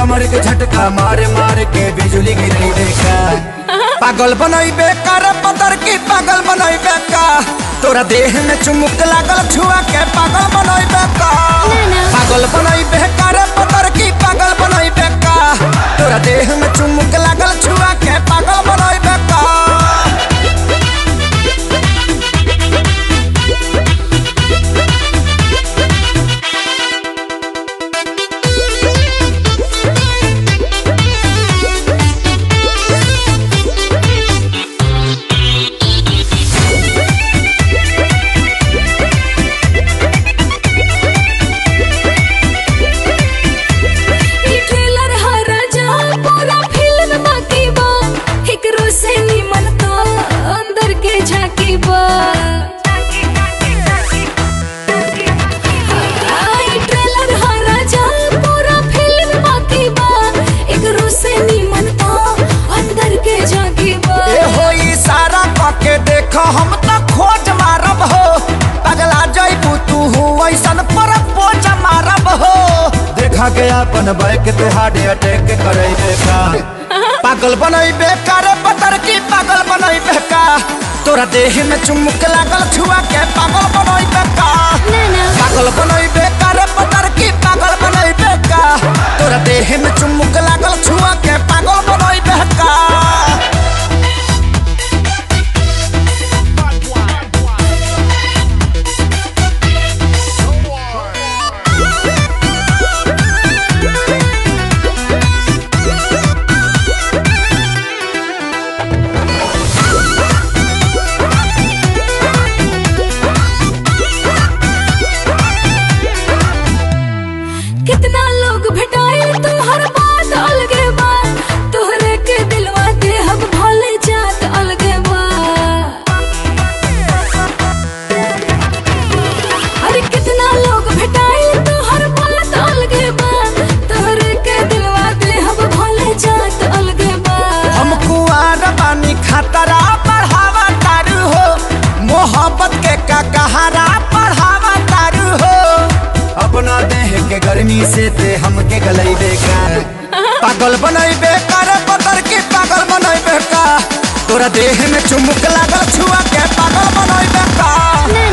कमर के झटका मारे मारे के बिजली गिरी देखा। पागल बनई बेकार पतर की पागल बनई बेका, तोरा देह में चुमुक लागल छुआ के पागल बनई बेका। पागल बनई बेकार पतर की पागल बनई बेका, तोरा देह में चुमुक लागल छुआ के पागल बनई बेका। हम तो खोज मारब हो, पगला जइबू तू ऐसन पर पोज मारब हो। देखा के अपन बैक ते हार्ट अटैक करैबे का। पागल बनैबे करे पतर की पागल बनैबे का, तोरा देह में चुमुक लागल छुआ के पागल बनैबे का। पागल बनैबे करे पतर की पागल बनैबे का, तोरा देह में चुमुक लागल छुआ के पागल बनैबे का। कितना लोग भेटाए तुम्हार बात अलगे बा, तोहरे के दिलवा दे हम भले जात अलगे बा। अरे कितना लोग भेटाए तुम्हार बात अलगे बा, तोहरे के दिलवा दे हम भले जात अलगे बा। हम कुआर बानी खतरा बढ़ावा तारू हो, मोहब्बत के का कहारा बढ़ावा तारू हो। अपना देह के गर्मी से ते हमके गलैबे का। पागल बनैबे कर पतर की पागल बनैबे का, तोरा देह में चुमुक लागल छुआ के पागल बनैबे का।